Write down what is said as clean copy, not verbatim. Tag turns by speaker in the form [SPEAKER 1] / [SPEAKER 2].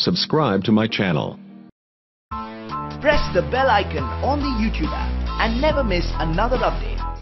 [SPEAKER 1] subscribe to my channel.
[SPEAKER 2] Press the bell icon on the YouTube app and never miss another update.